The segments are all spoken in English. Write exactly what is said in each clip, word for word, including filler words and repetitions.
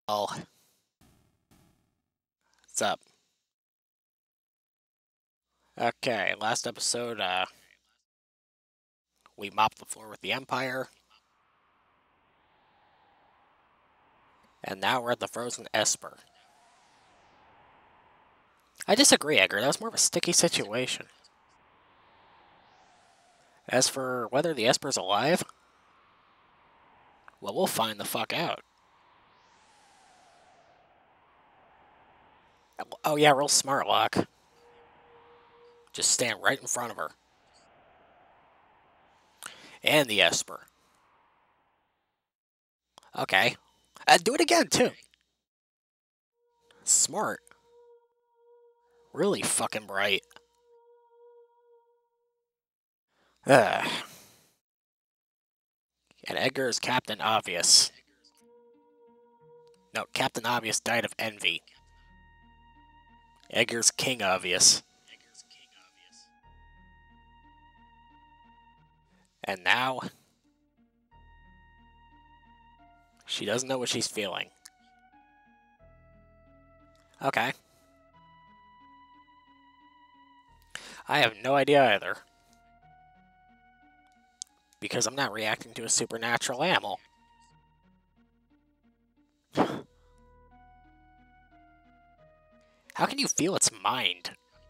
Oh, what's up? Okay, last episode, uh, we mopped the floor with the Empire, and now we're at the Frozen Esper. I disagree, Edgar. That was more of a sticky situation. As for whether the Esper's alive, well, we'll find the fuck out. Oh yeah, real smart, Locke. Just stand right in front of her. And the Esper. Okay. Uh, do it again, too. Smart. Really fucking bright. Ugh. And Edgar is Captain Obvious. No, Captain Obvious died of envy. Edgar's King Obvious. And now, she doesn't know what she's feeling. Okay. I have no idea either. Because I'm not reacting to a supernatural animal. How can you feel its mind?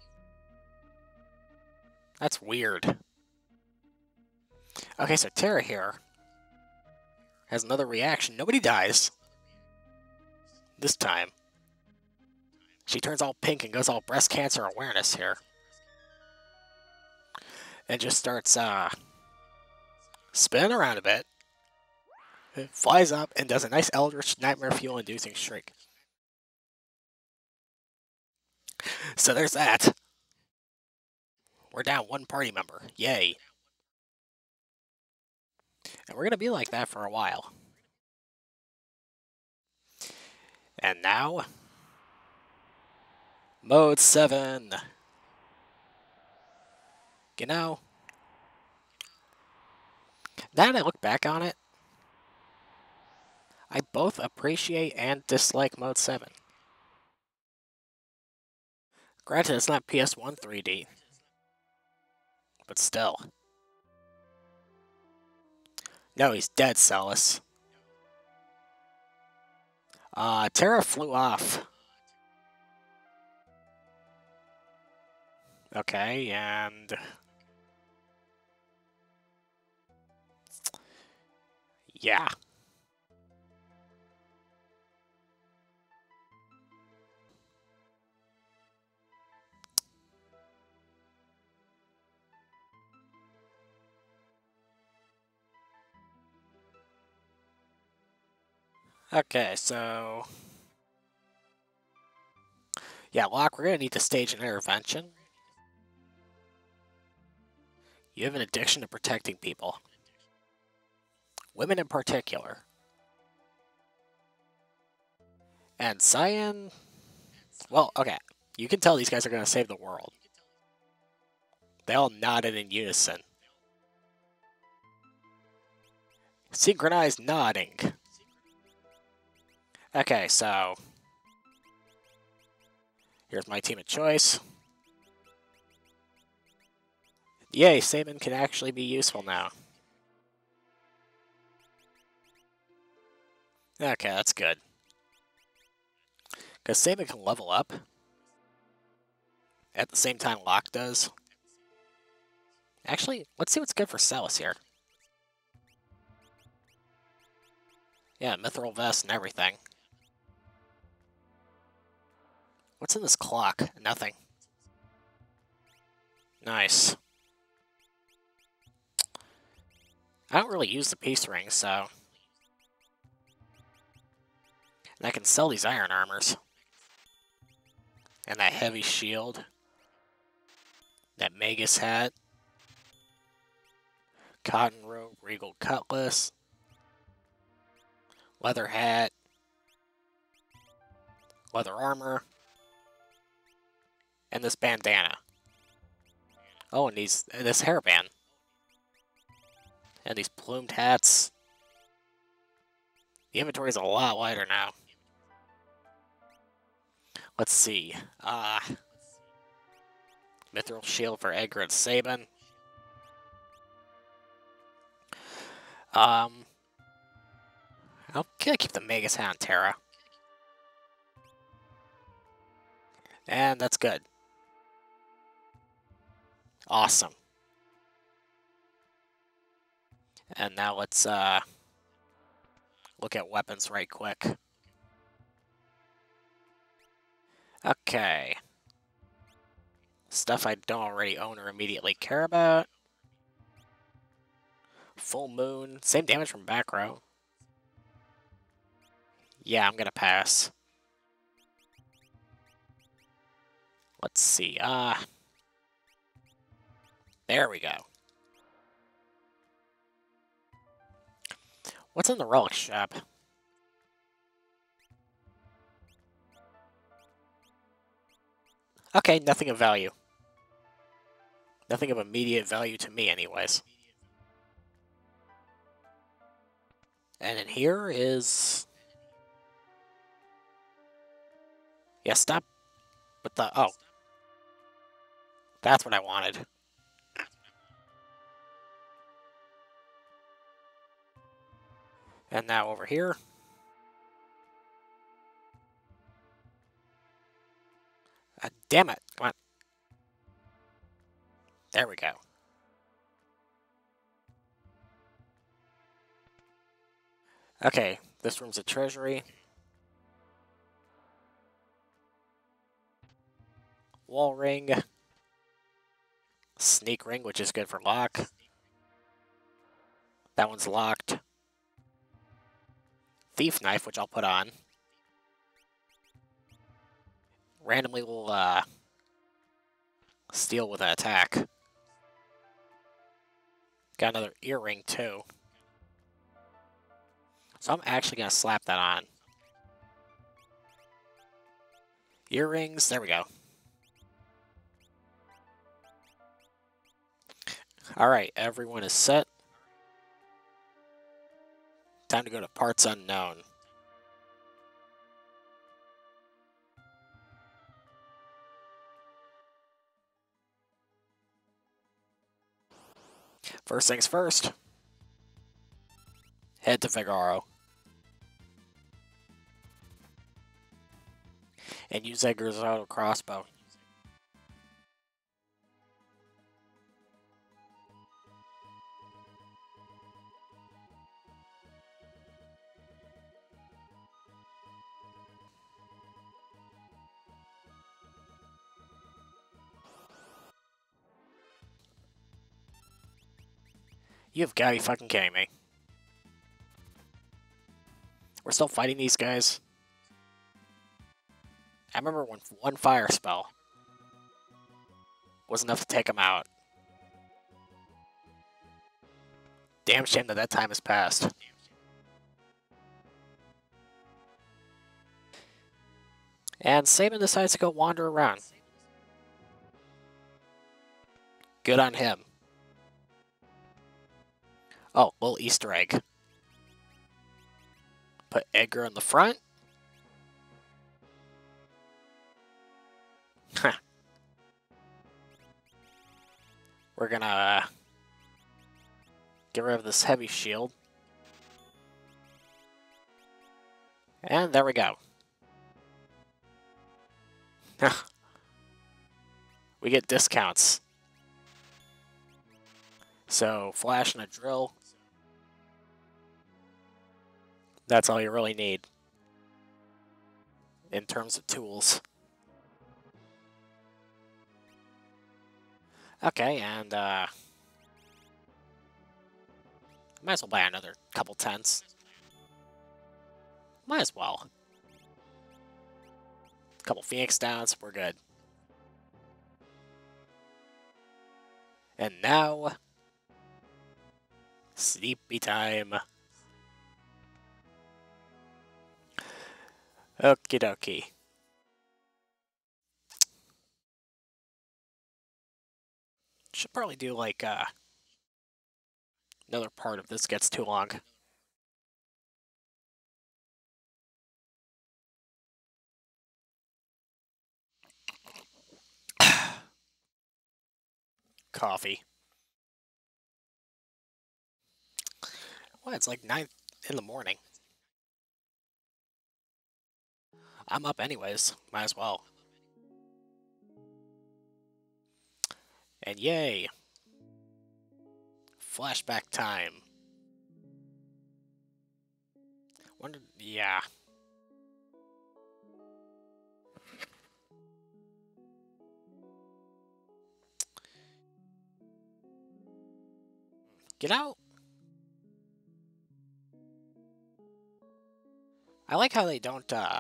That's weird. Okay, so Terra here has another reaction. Nobody dies. This time. She turns all pink and goes all breast cancer awareness here. And just starts, uh, spinning around a bit. It flies up and does a nice Eldritch Nightmare Fuel-inducing shriek. So there's that. We're down one party member. Yay. And we're going to be like that for a while. And now, Mode seven. You know, now that I look back on it, I both appreciate and dislike Mode seven. Granted, it's not P S one three D, but still. No, he's dead, Celis. Uh, Terra flew off. Okay, and... yeah. Okay, so... yeah, Locke, we're going to need to stage an intervention. You have an addiction to protecting people. Women in particular. And Cyan... well, okay. You can tell these guys are going to save the world. They all nodded in unison. Synchronized nodding. Okay, so... here's my team of choice. Yay, Sabin can actually be useful now. Okay, that's good. Because Sabin can level up. At the same time Locke does. Actually, let's see what's good for Celis here. Yeah, mithril vest and everything. What's in this clock? Nothing. Nice. I don't really use the peace ring, so... and I can sell these iron armors. And that heavy shield. That Magus hat. Cotton robe, regal cutlass. Leather hat. Leather armor. And this bandana. Oh, and these this hairband. And these plumed hats. The inventory is a lot lighter now. Let's see. Uh, Mithril Shield for Edgar and Sabin. Um, I'll gonna keep the Magus Hat on Terra. And that's good. Awesome. And now let's uh, look at weapons right quick. Okay. Stuff I don't already own or immediately care about. Full Moon. Same damage from back row. Yeah, I'm gonna pass. Let's see. Uh, there we go. What's in the relic shop? Okay, nothing of value. Nothing of immediate value to me, anyways. And in here is... Yeah, stop with the... Oh. That's what I wanted. And now over here. Ah, damn it. Come on. There we go. Okay, this room's a treasury. Wall ring. Sneak ring, which is good for lock. That one's locked. Thief knife, which I'll put on. Randomly will uh, steal with an attack. Got another earring too. So I'm actually going to slap that on. Earrings, there we go. Alright, everyone is set. Time to go to Parts Unknown. First things first. Head to Figaro. And use Edgar's auto crossbow. You've got to be fucking kidding me. We're still fighting these guys. I remember when one fire spell was enough to take them out. Damn shame that that time has passed. And Sabin decides to go wander around. Good on him. Oh, little Easter egg. Put Edgar in the front. We're gonna uh, get rid of this heavy shield. And there we go. We get discounts. So, flash and a drill. That's all you really need in terms of tools. Okay, and uh, might as well buy another couple tents. Might as well. Couple Phoenix Downs, we're good. And now, sleepy time. Okie dokie. Should probably do like uh, another part if this gets too long. coffee. Well, it's like nine in the morning. I'm up anyways. Might as well. And yay! Flashback time. Wonder, yeah. Get out! I like how they don't, uh,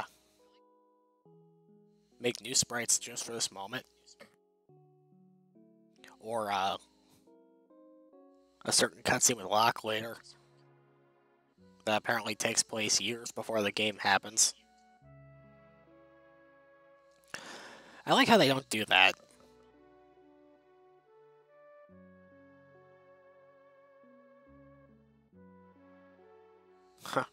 make new sprites just for this moment. Or, uh, a certain cutscene with Locke later. That apparently takes place years before the game happens. I like how they don't do that. Huh.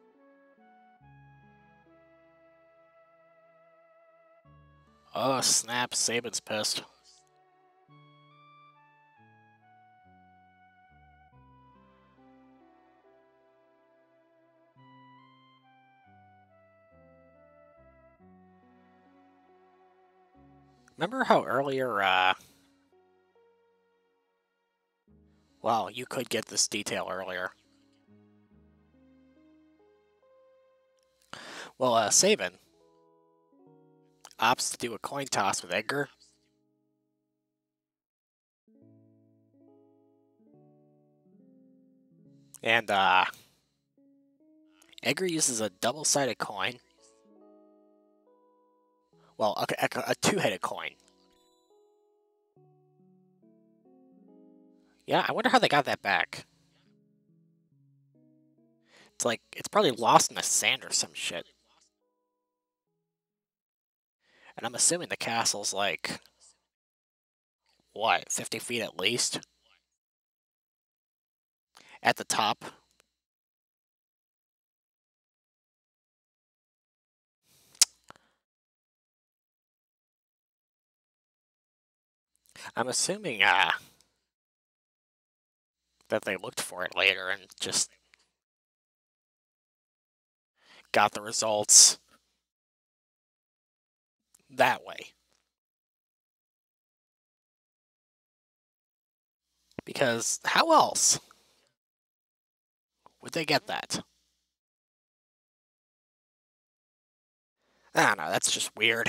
Oh, snap. Sabin's pissed. Remember how earlier, uh... Wow, you could get this detail earlier. Well, uh, Sabin opts to do a coin toss with Edgar. And, uh... Edgar uses a double-sided coin. Well, a, a, a two-headed coin. Yeah, I wonder how they got that back. It's like, it's probably lost in the sand or some shit. And I'm assuming the castle's like, what, fifty feet at least? At the top. I'm assuming, uh, that they looked for it later and just got the results that way. Because how else would they get that? I don't know, that's just weird.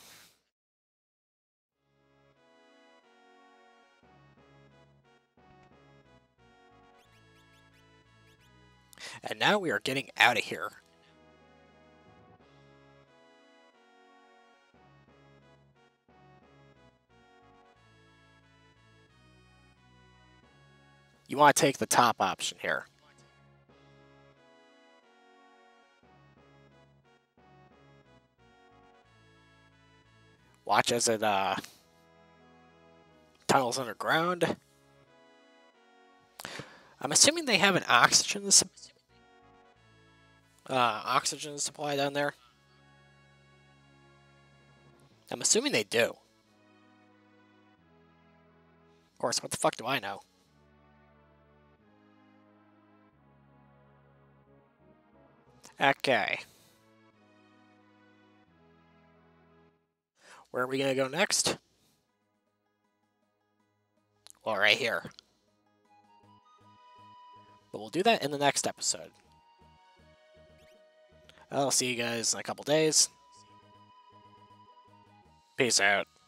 And now we are getting out of here. You want to take the top option here. Watch as it uh, tunnels underground. I'm assuming they have an oxygen uh, oxygen supply down there. I'm assuming they do. Of course, what the fuck do I know? Okay. Where are we gonna go next? Well, right here. But we'll do that in the next episode. I'll see you guys in a couple days. Peace out.